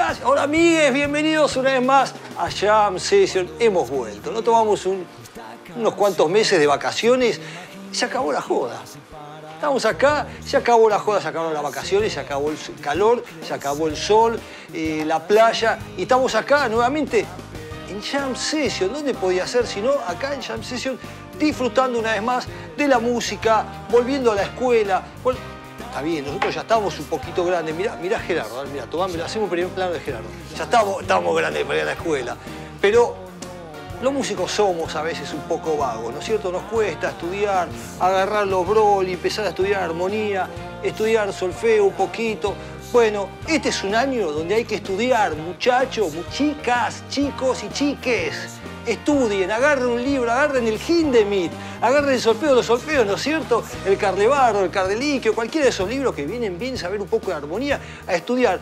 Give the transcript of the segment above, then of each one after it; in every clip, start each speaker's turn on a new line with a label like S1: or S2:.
S1: Gracias. Hola, amigues. Bienvenidos una vez más a Jam Session. Hemos vuelto. No tomamos unos cuantos meses de vacaciones. Se acabó la joda. Estamos acá, se acabó la joda, se acabaron las vacaciones, se acabó el calor, se acabó el sol, la playa. Y estamos acá nuevamente en Jam Session. ¿Dónde podía ser sino acá en Jam Session? Disfrutando una vez más de la música, volviendo a la escuela. Está bien, nosotros ya estamos un poquito grandes. Mirá Gerardo, mirá, tomame, hacemos un primer plano de Gerardo. Ya estamos grandes para ir a la escuela. Pero los músicos somos a veces un poco vagos, ¿no es cierto? Nos cuesta estudiar, agarrar los brolis, empezar a estudiar armonía, estudiar solfeo un poquito. Bueno, este es un año donde hay que estudiar, muchachos, chicas, chicos y chiques. Estudien, agarren un libro, agarren el Hindemith, agarren el solfeo, los solfeos, ¿no es cierto? El Carlebardo, el Cardeliquio, cualquiera de esos libros que vienen bien saber un poco de armonía, a estudiar.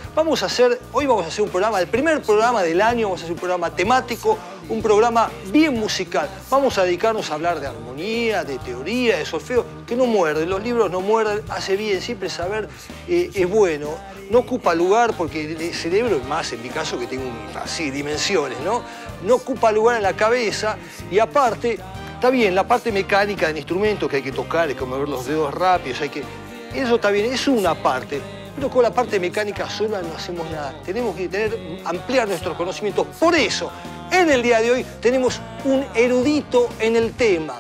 S1: Hoy vamos a hacer un programa, el primer programa del año, vamos a hacer un programa temático, un programa bien musical. Vamos a dedicarnos a hablar de armonía, de teoría, de solfeo, que no muerden, los libros no muerden, hace bien, siempre saber es bueno. No ocupa lugar porque el cerebro, más en mi caso que tengo así dimensiones, ¿no? No ocupa lugar en la cabeza y aparte, está bien, la parte mecánica del instrumento que hay que tocar, hay que mover los dedos rápidos, eso está bien, es una parte, pero con la parte mecánica sola no hacemos nada. Tenemos que ampliar nuestros conocimientos. Por eso, en el día de hoy tenemos un erudito en el tema.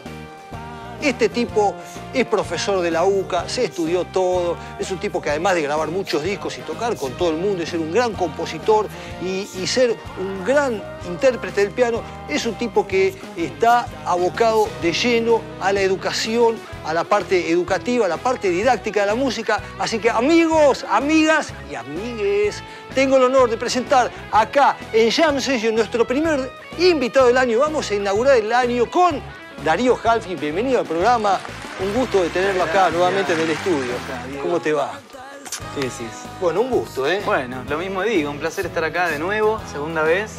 S1: Este tipo es profesor de la UCA, se estudió todo, es un tipo que además de grabar muchos discos y tocar con todo el mundo, y ser un gran compositor y ser un gran intérprete del piano, es un tipo que está abocado de lleno a la educación, a la parte educativa, a la parte didáctica de la música. Así que amigos, amigas y amigues, tengo el honor de presentar acá en Jam Session nuestro primer invitado del año. Vamos a inaugurar el año con Darío Halfin. Bienvenido al programa. Un gusto de tenerlo acá nuevamente en el estudio. ¿Cómo te va?
S2: Sí.
S1: Bueno, un gusto, ¿eh?
S2: Bueno, lo mismo digo, un placer estar acá de nuevo, segunda vez.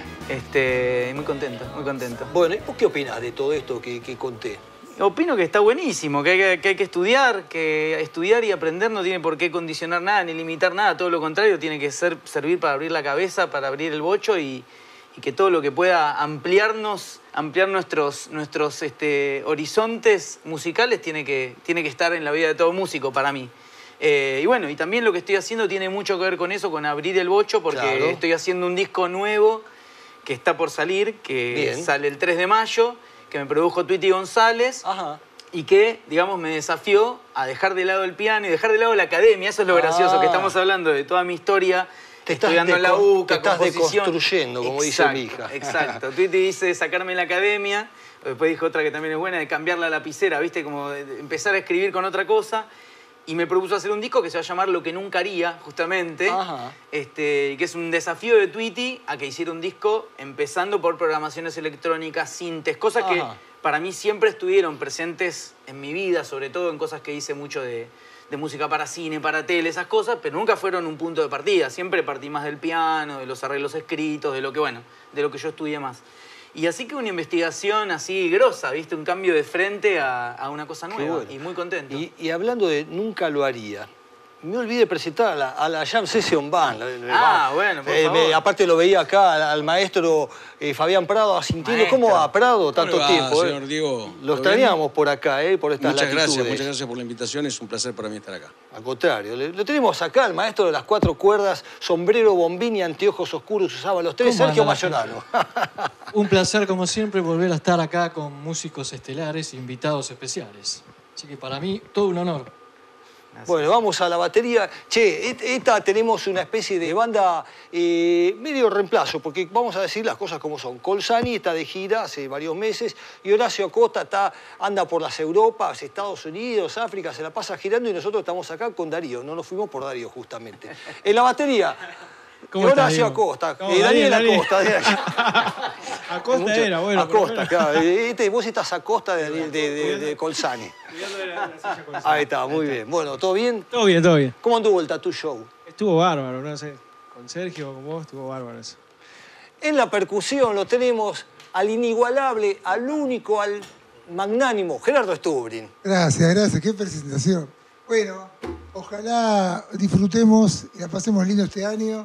S2: Muy contento, muy contento.
S1: Bueno, ¿y vos qué opinás de todo esto que conté?
S2: Opino que está buenísimo, que hay que estudiar, que estudiar y aprender no tiene por qué condicionar nada ni limitar nada, todo lo contrario, tiene que servir para abrir la cabeza, para abrir el bocho y que todo lo que pueda ampliar nuestros horizontes musicales tiene que estar en la vida de todo músico para mí. Y bueno, y también lo que estoy haciendo tiene mucho que ver con eso, con abrir el bocho, porque claro, estoy haciendo un disco nuevo que está por salir, que sale el 3 de mayo, que me produjo Tweety González. Ajá. Y que, digamos, me desafió a dejar de lado el piano y dejar de lado la academia. Eso es lo gracioso, que estamos hablando de toda mi historia. Estudiando en la UCA,
S1: te estás deconstruyendo, como dice mi hija.
S2: Exacto. Tweety dice sacarme la academia, después dijo otra que también es buena, de cambiar la lapicera, ¿viste? Como de empezar a escribir con otra cosa. Y me propuso hacer un disco que se va a llamar Lo que nunca haría, justamente. Ajá. Que es un desafío de Tweety a que hiciera un disco empezando por programaciones electrónicas, sintes, cosas que para mí siempre estuvieron presentes en mi vida, sobre todo en cosas que hice mucho de música para cine, para tele, esas cosas, pero nunca fueron un punto de partida. Siempre partí más del piano, de los arreglos escritos, de lo que yo estudié más. Y así que una investigación así grosa, ¿viste? Un cambio de frente a una cosa nueva. Bueno. Y muy contento.
S1: Y hablando de nunca lo haría, me olvidé de presentar a la Jam Session Band.
S2: Bueno, por favor.
S1: Aparte lo veía acá al maestro Fabián Prado asintiendo. ¿Cómo va Prado tanto tiempo?
S3: Señor Diego.
S1: Lo extrañamos por acá, por estas latitudes.
S3: Muchas gracias por la invitación. Es un placer para mí estar acá.
S1: Al contrario, lo tenemos acá, el maestro de las 4 cuerdas, sombrero, bombín y anteojos oscuros, usaba los 3, Sergio Mayorano.
S4: Un placer, como siempre, volver a estar acá con músicos estelares e invitados especiales. Así que para mí, todo un honor.
S1: Gracias. Bueno, vamos a la batería. Esta tenemos una especie de banda medio reemplazo, porque vamos a decir las cosas como son. Colsani está de gira hace varios meses y Horacio Acosta anda por las Europas, Estados Unidos, África, se la pasa girando y nosotros estamos acá con Darío. No nos fuimos por Darío, justamente. En la batería, Horacio Acosta, Daniel Acosta.
S4: Acosta era, bueno.
S1: Acosta, claro. Vos estás a costa de Colsani. Ahí está, muy bien. Bueno, ¿todo bien?
S4: Todo bien, todo bien.
S1: ¿Cómo anduvo el Tattoo Show?
S4: Estuvo bárbaro, no sé. Con Sergio, con vos, estuvo bárbaro eso.
S1: En la percusión lo tenemos al inigualable, al único, al magnánimo, Gerardo Stubrin.
S5: Gracias. Qué presentación. Bueno, ojalá disfrutemos y la pasemos lindo este año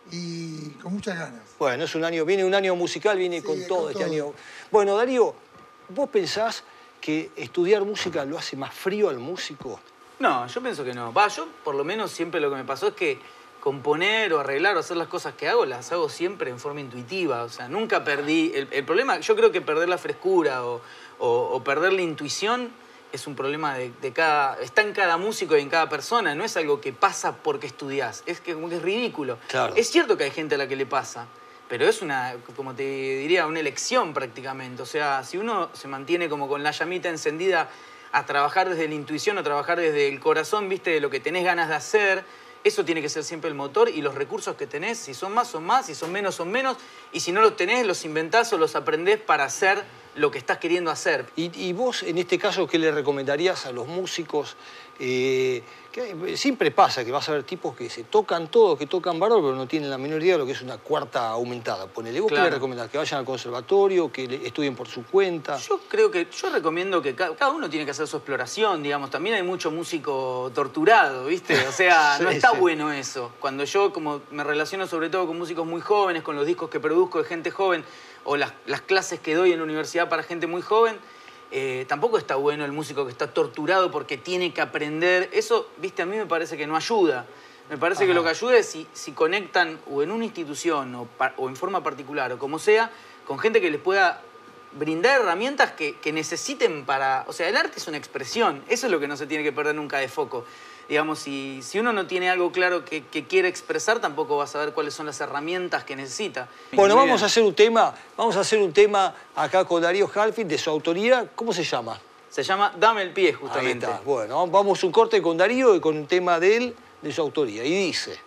S5: y con muchas ganas.
S1: Bueno, es un año, viene un año musical, viene
S5: Sí,
S1: con todo
S5: con
S1: este
S5: todo.
S1: año. Bueno, Darío, ¿vos pensás que estudiar música lo hace más frío al músico?
S2: No, yo pienso que no. Yo por lo menos siempre lo que me pasó es que componer o arreglar o hacer las cosas que hago, las hago siempre en forma intuitiva. O sea, nunca perdí... El problema, yo creo que perder la frescura o perder la intuición es un problema de cada... Está en cada músico y en cada persona. No es algo que pasa porque estudiás. Es que como que es ridículo.
S1: Claro.
S2: Es cierto que hay gente a la que le pasa, pero es una, como te diría, una elección prácticamente. O sea, si uno se mantiene como con la llamita encendida a trabajar desde la intuición, a trabajar desde el corazón, viste, de lo que tenés ganas de hacer, eso tiene que ser siempre el motor, y los recursos que tenés, si son más, si son menos, y si no los tenés, los inventás o los aprendés para hacer lo que estás queriendo hacer.
S1: Y vos, en este caso, ¿qué le recomendarías a los músicos? Que siempre pasa que vas a ver tipos que se tocan todo, que tocan bárbaro, pero no tienen la menor idea de lo que es una cuarta aumentada. Ponele, ¿vos
S2: Claro.
S1: qué le recomendás? ¿Que vayan al conservatorio, que estudien por su cuenta?
S2: Yo recomiendo que cada uno tiene que hacer su exploración, digamos. También hay mucho músico torturado, ¿viste? O sea,
S1: Sí,
S2: no está
S1: sí.
S2: bueno eso. Cuando yo, como me relaciono sobre todo con músicos muy jóvenes, con los discos que produzco de gente joven, o las clases que doy en la universidad para gente muy joven, tampoco está bueno el músico que está torturado porque tiene que aprender. Eso, viste, a mí me parece que no ayuda. Me parece que lo que ayuda es si conectan o en una institución o en forma particular o como sea, con gente que les pueda brindar herramientas que necesiten para... O sea, el arte es una expresión. Eso es lo que no se tiene que perder nunca de foco. Digamos, si uno no tiene algo claro que quiere expresar, tampoco va a saber cuáles son las herramientas que necesita.
S1: Bueno,
S2: Muy
S1: vamos
S2: bien.
S1: a hacer un tema acá con Darío Halfin, de su autoría. ¿Cómo se llama?
S2: Se llama Dame el pie, justamente.
S1: Ahí está. Bueno, vamos a un corte con Darío y con un tema de él, de su autoría. Y dice...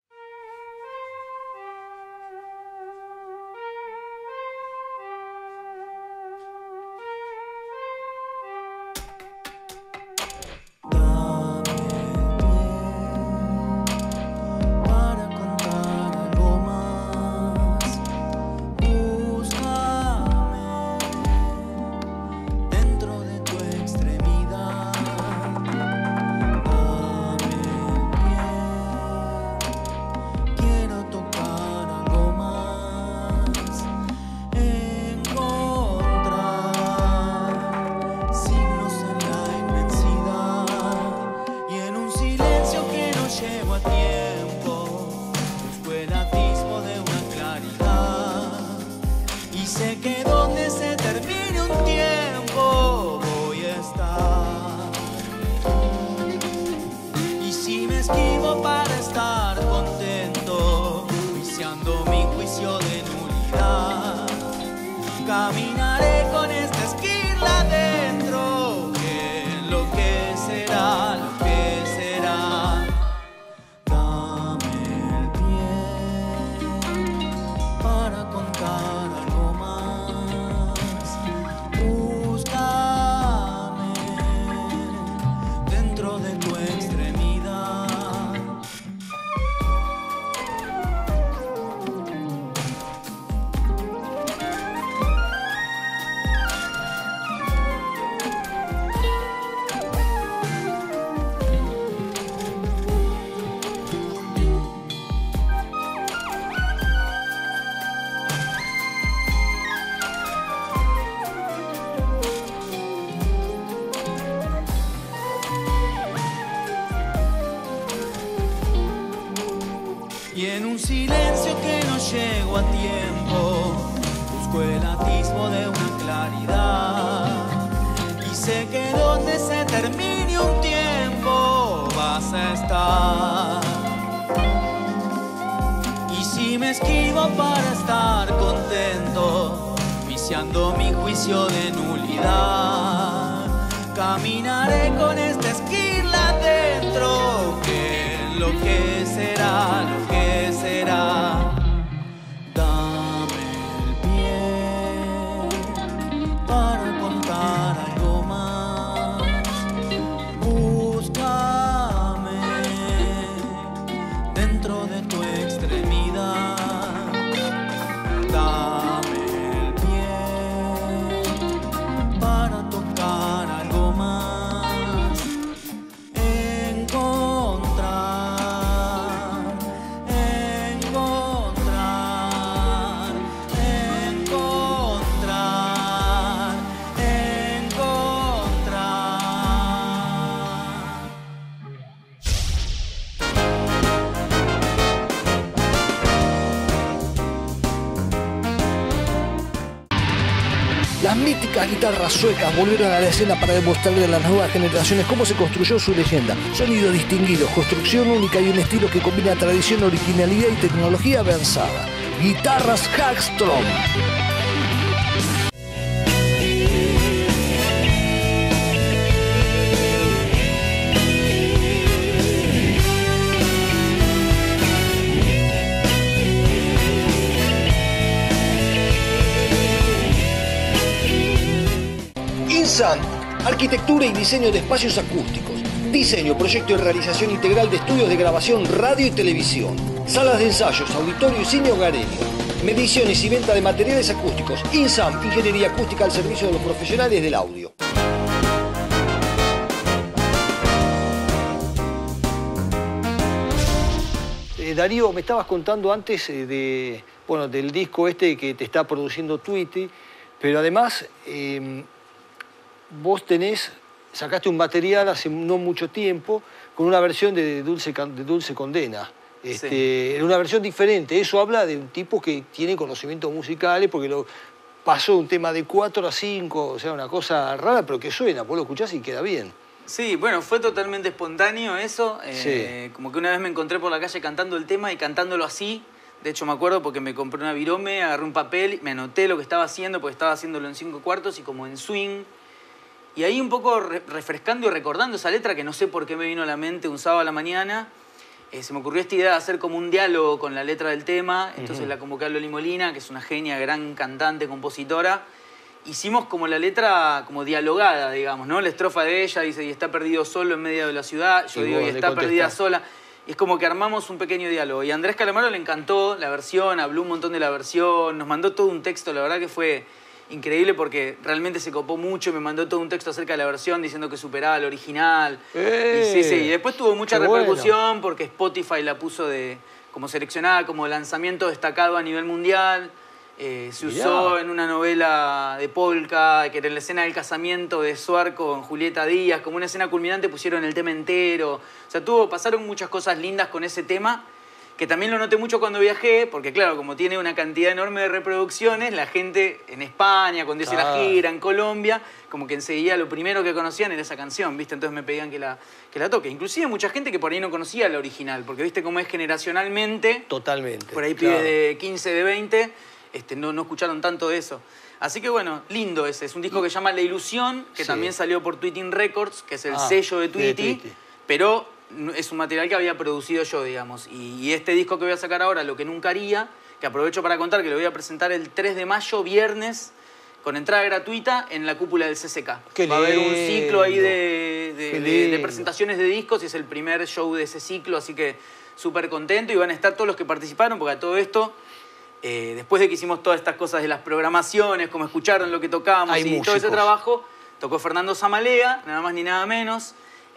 S6: Para contar algo más, búscame dentro de tu extremidad. Dame el pie, quiero tocar algo más, encontrar signos en la inmensidad y en un silencio que no llego a tiempo. Busco el atisbo de una claridad y sé que donde se termine un tiempo voy a estar. Y si me esquivo para estar contento, viciando mi juicio de nulidad, caminaré con esta esquila adentro, que lo que será, lo que será. Dame el pie para contar algo más. Búscame dentro de tu extremidad. Y en un silencio que no llego a tiempo, busco el atisbo de una claridad. Y sé que donde se termine un tiempo vas a estar. Y si me esquivo para estar contento, viciando mi juicio de nulidad, caminaré con esta esquila adentro, que lo que será, lo que será. Dame el pie para contar algo más. Búscame dentro de tu extremidad. Dame el pie para tocar algo más.
S5: únicas guitarras suecas volvieron a la escena para demostrarle a las nuevas generaciones cómo se construyó su leyenda. Sonido distinguido, construcción única y un estilo que combina tradición, originalidad y tecnología avanzada. Guitarras Hagstrom. INSAN, arquitectura y diseño de espacios acústicos. Diseño, proyecto y realización integral de estudios de grabación, radio y televisión. Salas de ensayos, auditorio y cine hogareño. Mediciones y venta de materiales acústicos. INSAN, ingeniería acústica al servicio de los profesionales del audio.
S1: Darío, me estabas contando antes del disco este que te está produciendo Tweety, pero además vos sacaste un material hace no mucho tiempo con una versión de Dulce Condena. En una versión diferente. Eso habla de un tipo que tiene conocimientos musicales porque pasó un tema de 4 a 5, o sea, una cosa rara, pero que suena, vos lo escuchás y queda bien.
S2: Sí, bueno, fue totalmente espontáneo eso.
S1: Sí.
S2: Como que una vez me encontré por la calle cantando el tema y cantándolo así. De hecho, me acuerdo porque me compré una virome, agarré un papel, me anoté lo que estaba haciendo, porque estaba haciéndolo en 5/4 y como en swing. Y ahí un poco refrescando y recordando esa letra que no sé por qué me vino a la mente un sábado a la mañana, se me ocurrió esta idea de hacer como un diálogo con la letra del tema. Entonces la convoqué a Loli Molina, que es una genia, gran cantante, compositora. Hicimos como la letra como dialogada, digamos, ¿no? La estrofa de ella dice, y está perdido solo en medio de la ciudad. Yo digo, y está perdida sola. Y es como que armamos un pequeño diálogo. Y a Andrés Calamaro le encantó la versión, habló un montón de la versión, nos mandó todo un texto, la verdad que fue increíble porque realmente se copó mucho, me mandó todo un texto acerca de la versión diciendo que superaba la original. Y después tuvo mucha repercusión porque Spotify la puso como seleccionada como lanzamiento destacado a nivel mundial. Se usó en una novela de polka, que era en la escena del casamiento de Suar con Julieta Díaz, como una escena culminante pusieron el tema entero. O sea, pasaron muchas cosas lindas con ese tema, que también lo noté mucho cuando viajé, porque claro, como tiene una cantidad enorme de reproducciones, la gente en España, cuando hice la gira, en Colombia, como que enseguida lo primero que conocían era esa canción, ¿viste? Entonces me pedían que la toque. Inclusive mucha gente que por ahí no conocía la original, porque viste cómo es generacionalmente.
S1: Totalmente.
S2: Por ahí pibes de 15, de 20, no escucharon tanto de eso. Así que bueno, lindo ese. Es un disco que se llama La Ilusión, que también salió por Tweeting Records, que es el sello de Tweety, pero es un material que había producido yo, digamos. Y este disco que voy a sacar ahora, Lo que nunca haría, que aprovecho para contar que lo voy a presentar el 3 de mayo, viernes, con entrada gratuita en la cúpula del CCK. Va a haber un ciclo ahí de presentaciones de discos y es el primer show de ese ciclo, así que súper contento. Y van a estar todos los que participaron, porque a todo esto, después de que hicimos todas estas cosas de las programaciones, como escucharon lo que tocábamos y todo ese trabajo, tocó Fernando Zamalea, nada más ni nada menos.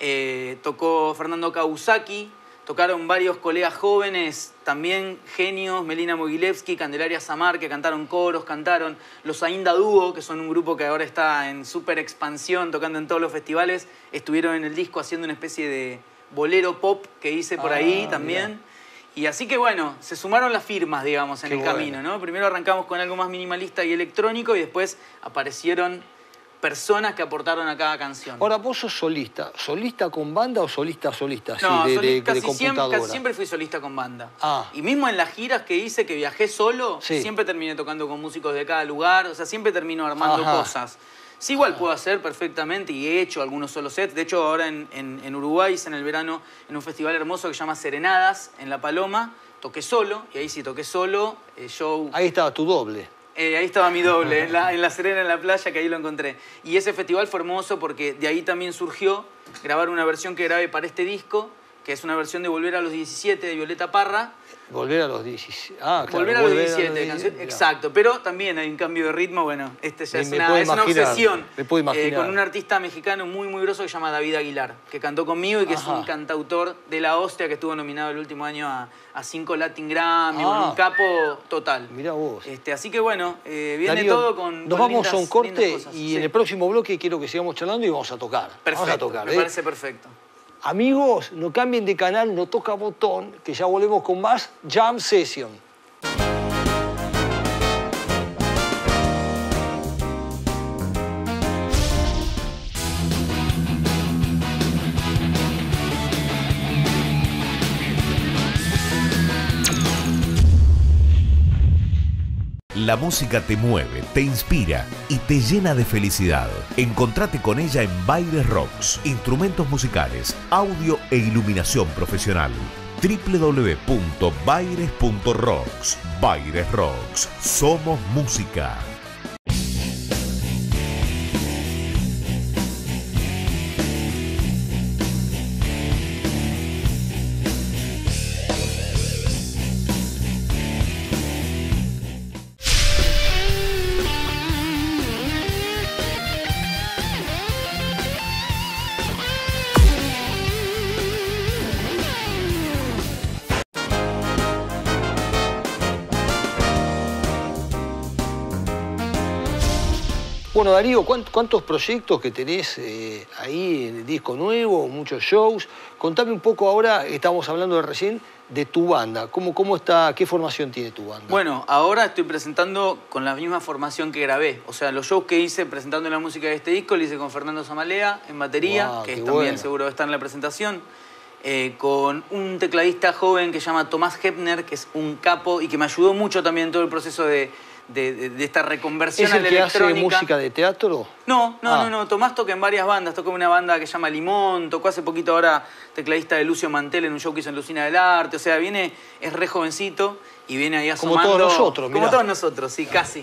S2: Tocó Fernando Kawasaki, tocaron varios colegas jóvenes, también genios, Melina Mogilevsky, Candelaria Samar, que cantaron coros, cantaron los Ainda Dúo, que son un grupo que ahora está en súper expansión, tocando en todos los festivales, estuvieron en el disco haciendo una especie de bolero pop que hice por ahí también. Mirá. Y así que bueno, se sumaron las firmas, digamos, en el camino, ¿no? Primero arrancamos con algo más minimalista y electrónico y después aparecieron personas que aportaron a cada canción.
S1: Ahora, ¿vos sos solista? ¿Solista con banda o solista? Sí,
S2: no,
S1: de
S2: casi
S1: computadora.
S2: siempre fui solista con banda. Y mismo en las giras que hice, que viajé solo, siempre terminé tocando con músicos de cada lugar, o sea, siempre termino armando cosas. Sí, igual puedo hacer perfectamente y he hecho algunos solo sets. De hecho, ahora en Uruguay hice en el verano en un festival hermoso que se llama Serenadas, en La Paloma. Toqué solo, y ahí sí toqué solo. Show...
S1: Ahí estaba tu doble.
S2: Ahí estaba mi doble, en la Serena, en la playa, que ahí lo encontré. Y ese festival fue hermoso porque de ahí también surgió grabar una versión que grabé para este disco, que es una versión de Volver a los 17 de Violeta Parra.
S1: Volver a los 17. Claro.
S2: Volver a los 17, canción. Exacto. Pero también hay un cambio de ritmo. Bueno, ya es una obsesión.
S1: Me puedo imaginar.
S2: Con un artista mexicano muy, muy groso que se llama David Aguilar, que cantó conmigo y que es un cantautor de la hostia, que estuvo nominado el último año a 5 Latin Grammy, un capo total.
S1: Mirá vos.
S2: Así que bueno, viene
S1: Darío,
S2: todo con
S1: nos vamos
S2: lindas,
S1: a un corte
S2: cosas.
S1: y en el próximo bloque quiero que sigamos charlando y vamos a tocar.
S2: Perfecto,
S1: vamos a tocar,
S2: me parece perfecto.
S1: Amigos, no cambien de canal, no toca botón, que ya volvemos con más Jam Session.
S7: La música te mueve, te inspira y te llena de felicidad. Encontrate con ella en Baires Rocks. Instrumentos musicales, audio e iluminación profesional. www.baires.rocks. Baires Rocks. Somos música.
S1: Bueno, Darío, ¿cuántos proyectos que tenés ahí en el disco nuevo, muchos shows? Contame un poco ahora, estamos hablando de recién, de tu banda. ¿Cómo está, qué formación tiene tu banda?
S2: Bueno, ahora estoy presentando con la misma formación que grabé. O sea, los shows que hice presentando la música de este disco, lo hice con Fernando Zamalea en batería,
S1: Wow,
S2: que
S1: qué
S2: también
S1: bueno.
S2: seguro está en la presentación. Con un tecladista joven que se llama Tomás Hepner, que es un capo y que me ayudó mucho también en todo el proceso de esta reconversión
S1: ¿Es
S2: a
S1: el
S2: la
S1: que hace
S2: electrónica.
S1: música de teatro?
S2: No.
S1: Ah.
S2: Tomás toca en varias bandas. Tocó en una banda que se llama Limón. Tocó hace poquito ahora tecladista de Lucio Mantel en un show que hizo en Lucina del Arte. O sea, es re jovencito y viene ahí
S1: Como
S2: asomando.
S1: todos nosotros, mirá.
S2: Como todos nosotros, sí, casi.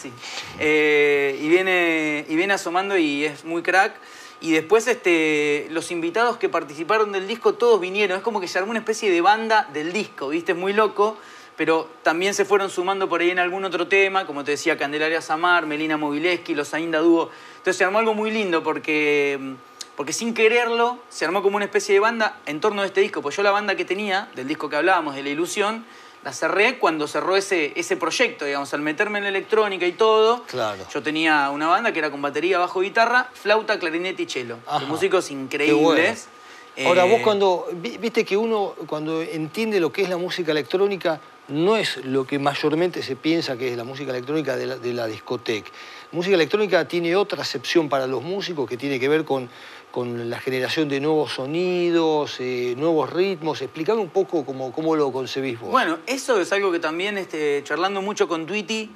S2: Y viene asomando y es muy crack. Y después los invitados que participaron del disco, todos vinieron. Es como que se armó una especie de banda del disco, ¿viste? Es muy loco. Pero también se fueron sumando por ahí en algún otro tema, como te decía, Candelaria Samar, Melina Mobileski, Los Ainda Dúo. Entonces se armó algo muy lindo porque sin quererlo se armó como una especie de banda en torno a este disco. Pues yo la banda que tenía, del disco que hablábamos, de La Ilusión, la cerré cuando cerró ese proyecto, digamos, al meterme en la electrónica y todo.
S1: Claro.
S2: Yo tenía una banda que era con batería, bajo, guitarra, flauta, clarinete y cello.
S1: Ajá.
S2: De músicos
S1: Qué
S2: increíbles.
S1: bueno. Ahora, vos viste que uno cuando entiende lo que es la música electrónica, no es lo que mayormente se piensa que es la música electrónica de la discoteca. Música electrónica tiene otra acepción para los músicos que tiene que ver con la generación de nuevos sonidos, nuevos ritmos. Explícame un poco cómo lo concebís vos.
S2: Bueno, eso es algo que también, charlando mucho con Tweety,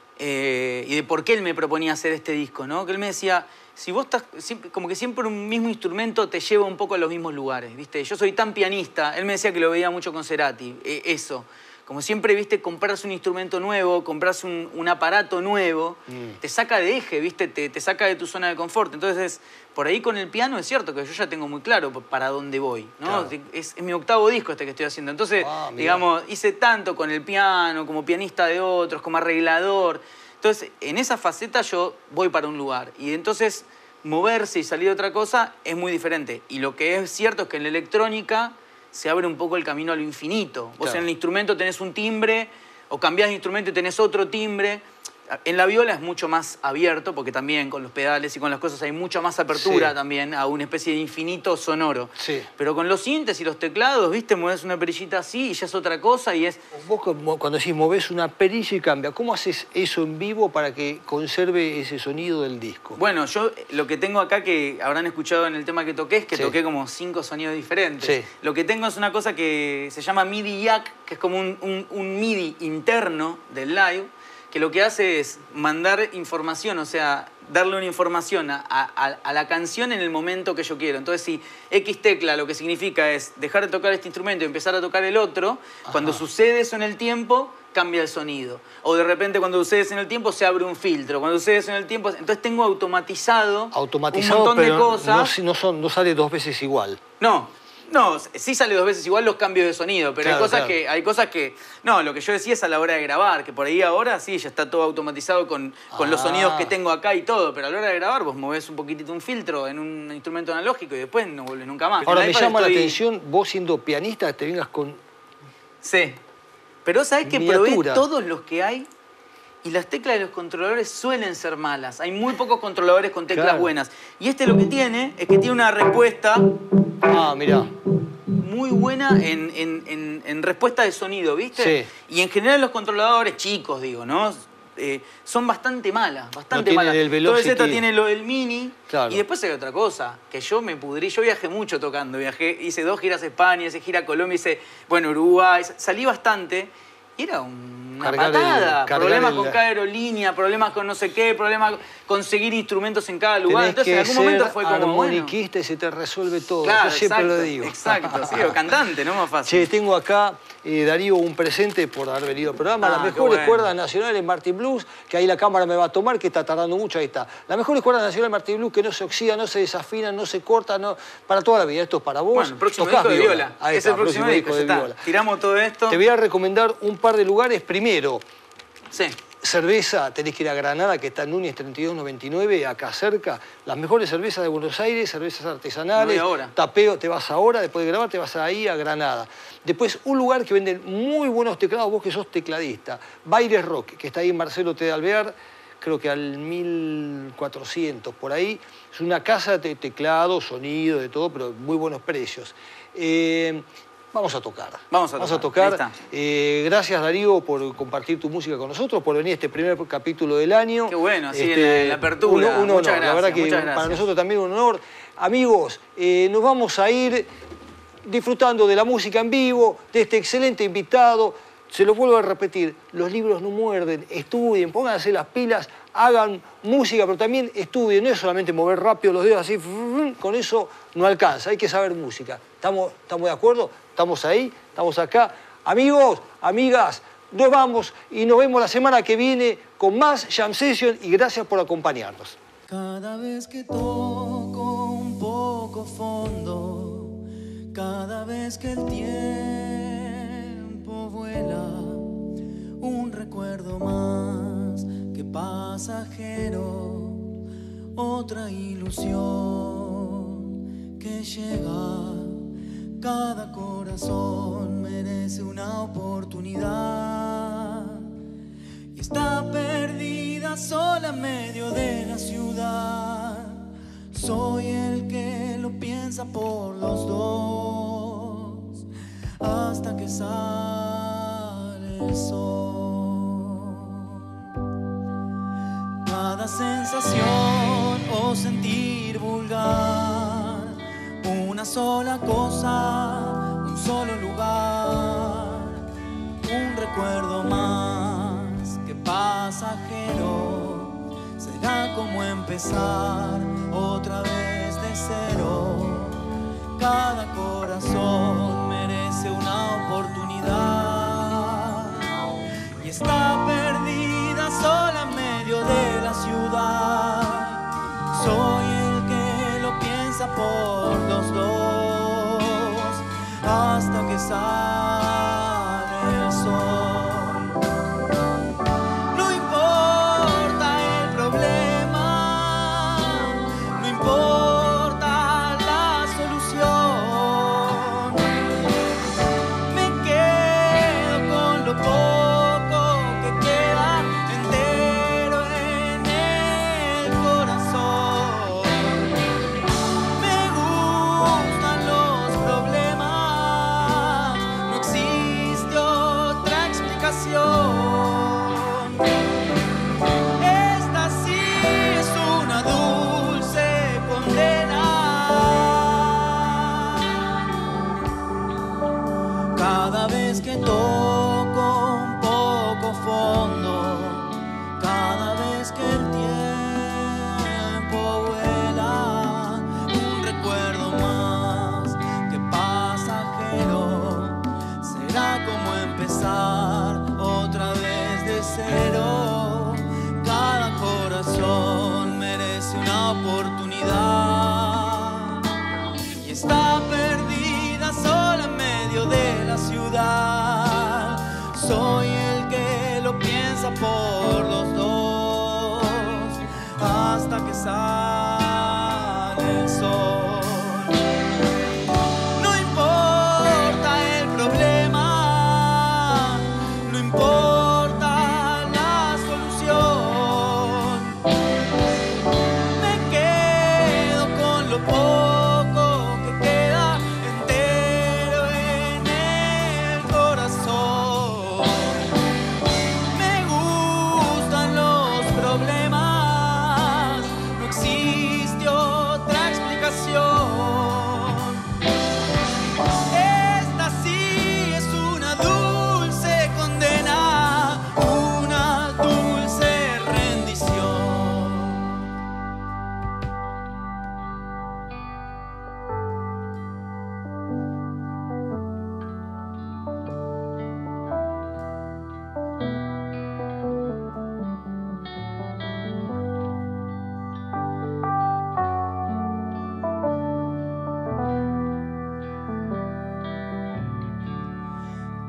S2: y de por qué él me proponía hacer este disco, ¿no? Que él me decía, si vos estás, como que siempre un mismo instrumento te lleva un poco a los mismos lugares, ¿viste? Yo soy tan pianista, él me decía que lo veía mucho con Cerati, eso. Como siempre, ¿viste? Comprarse un instrumento nuevo, comprarse un aparato nuevo, te saca de eje, ¿viste? Te saca de tu zona de confort. Entonces, por ahí con el piano es cierto que yo ya tengo muy claro para dónde voy, ¿no?
S1: Claro.
S2: Es mi octavo disco que estoy haciendo. Entonces,
S1: mirá.
S2: digamos, hice tanto con el piano, como pianista de otros, como arreglador. Entonces, en esa faceta yo voy para un lugar. Y entonces, moverse y salir de otra cosa es muy diferente. Y lo que es cierto es que en la electrónica se abre un poco el camino a lo infinito. Vos
S1: Claro.
S2: en el instrumento tenés un timbre, o cambiás de instrumento y tenés otro timbre. En la viola es mucho más abierto, porque también con los pedales y con las cosas hay mucha más apertura
S1: Sí.
S2: también a una especie de infinito sonoro.
S1: Sí.
S2: Pero con los sintes y los teclados, ¿viste? Mueves una perillita así y ya es otra cosa y es...
S1: Vos cuando decís movés una perilla y cambia, ¿cómo haces eso en vivo para que conserve ese sonido del disco?
S2: Bueno, yo lo que tengo acá, que habrán escuchado en el tema que toqué, es que
S1: Sí.
S2: toqué como 5 sonidos diferentes.
S1: Sí.
S2: Lo que tengo es una cosa que se llama MIDI jack, que es como un MIDI interno del live, que lo que hace es mandar información, o sea, darle una información a la canción en el momento que yo quiero. Entonces, si X tecla lo que significa es dejar de tocar este instrumento y empezar a tocar el otro, cuando sucede eso en el tiempo, cambia el sonido. O de repente cuando sucede eso en el tiempo, se abre un filtro. Cuando sucede eso en el tiempo... Entonces tengo automatizado un montón
S1: pero
S2: de cosas.
S1: no sale dos veces igual.
S2: No, sí sale dos veces igual los cambios de sonido, pero
S1: Claro,
S2: hay cosas que... No, lo que yo decía es a la hora de grabar, que por ahí ahora sí, ya está todo automatizado con los sonidos que tengo acá y todo, pero a la hora de grabar vos movés un poquitito un filtro en un instrumento analógico y después no vuelve nunca más.
S1: Ahora
S2: En
S1: me
S2: iPad
S1: llama la
S2: estoy-
S1: atención, vos siendo pianista, te vengas con...
S2: Sí. Pero ¿sabés que probé
S1: Miniatura.
S2: todos los que hay? Y las teclas de los controladores suelen ser malas. Hay muy pocos controladores con teclas
S1: Claro.
S2: buenas. Y lo que tiene es que tiene una respuesta
S1: Ah, mirá.
S2: muy buena en respuesta de sonido, ¿viste?
S1: Sí.
S2: Y en general los controladores chicos, digo, ¿no? Son bastante malas, bastante
S1: tienen
S2: malas.
S1: el
S2: Todo el
S1: velocity.
S2: Z tiene el mini.
S1: Claro.
S2: Y después hay otra cosa, que yo me pudrí. Yo viajé mucho tocando. Hice 2 giras a España, hice gira a Colombia, hice, Uruguay. Salí bastante. Y era un una patada. Problemas con cada aerolínea, problemas con no sé qué, problemas con conseguir instrumentos en cada lugar. Entonces, en algún momento fue como,
S1: armoniquista y se te resuelve todo.
S2: Claro,
S1: yo siempre lo digo.
S2: Exacto, sí, o cantante, ¿no? Más fácil.
S1: Che, tengo acá, Darío, un presente por haber venido al programa. Las mejores cuerdas nacionales Martin Blues, que ahí la cámara me va a tomar, que está tardando mucho, ahí está. Las mejores cuerdas nacionales Martin Blues, que no se oxidan, no se desafinan, no se cortan, no, para toda la vida. Esto es para vos.
S2: Bueno, el próximo disco de viola.
S1: Ahí
S2: es
S1: está,
S2: el próximo disco de viola. Tiramos todo esto.
S1: Te voy a recomendar un par de lugares. Primero,
S2: sí.
S1: Cerveza, tenés que ir a Granada, que está en Núñez 3299, acá cerca. Las mejores cervezas de Buenos Aires, cervezas artesanales. Tapeo, te vas ahora, después de grabar, te vas ahí a Granada. Después, un lugar que venden muy buenos teclados, vos que sos tecladista. Baires Rock, que está ahí en Marcelo T. de Alvear, creo que al 1400, por ahí. Es una casa de teclado, sonido, de todo, pero muy buenos precios. Vamos a tocar. Vamos a tocar. Gracias, Darío, por compartir tu música con nosotros, por venir a este primer capítulo del año.
S2: Qué bueno, así en la apertura.
S1: Un honor, la verdad que para nosotros también un honor. Amigos, nos vamos a ir disfrutando de la música en vivo, de este excelente invitado. Se lo vuelvo a repetir, los libros no muerden, estudien, pónganse las pilas, hagan música, pero también estudien. No es solamente mover rápido los dedos así, con eso no alcanza, hay que saber música. ¿Estamos de acuerdo? ¿Estamos ahí? ¿Estamos acá? Amigos, amigas, nos vamos y nos vemos la semana que viene con más Jam Session y gracias por acompañarnos.
S6: Cada vez que toco un poco fondo, cada vez que el tiempo vuela, un recuerdo más que pasajero, otra ilusión que llega. Cada corazón merece una oportunidad y está perdida sola en medio de la ciudad. Soy el que lo piensa por los dos hasta que sale el sol. Cada sensación o sentir vulgar, una sola cosa, un solo lugar, un recuerdo más que pasajero. Será como empezar otra vez de cero. Cada corazón merece una oportunidad y está perdida sola en medio de la ciudad. Soy el que lo piensa por los dos hasta que sale el sol. No importa el problema, no importa la solución. Me quedo con lo poco que queda entero en el corazón. Me gustan los problemas, no existe otra explicación. Esta sí es una dulce condena. Cada vez que toco un poco fondo, cada vez que el tiempo vuela, un recuerdo más que pasajero. Será como empezar otra vez de cero. Cada corazón merece una oportunidad y está perdida sola en medio de la ciudad. Soy el que lo piensa por los dos hasta que sale el sol. No importa el problema, no importa la solución. Me quedo con lo poco que queda entero en el corazón. Me gustan los problemas, no existe otra explicación.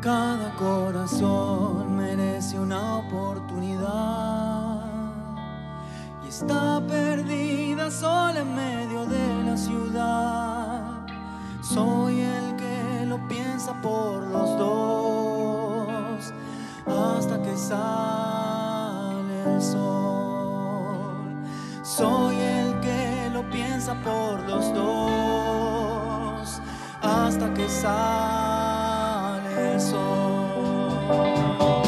S6: Cada corazón merece una oportunidad y está perdida sola en medio de la ciudad. Soy el que lo piensa por los dos hasta que sale el sol. Soy el que lo piensa por los dos hasta que sale el sol.